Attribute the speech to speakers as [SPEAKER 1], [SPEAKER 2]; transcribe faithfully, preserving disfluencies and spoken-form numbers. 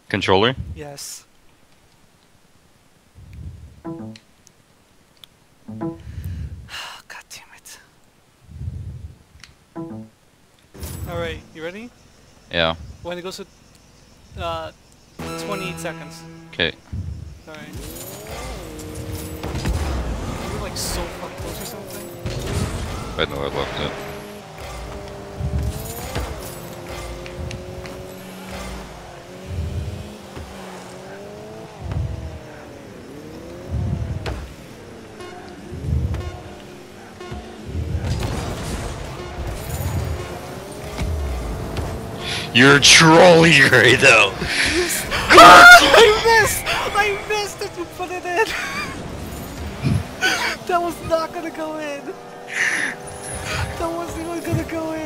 [SPEAKER 1] Controller?
[SPEAKER 2] Yes. God damn it. Alright, you ready?
[SPEAKER 1] Yeah.
[SPEAKER 2] When it goes to uh, twenty-eight seconds.
[SPEAKER 1] Okay.
[SPEAKER 2] Alright. You're like so fucking close or something.
[SPEAKER 1] I know I left it. You're trolling right now.
[SPEAKER 2] I missed! I missed if you put it in! That was not gonna go in! That wasn't even gonna go in!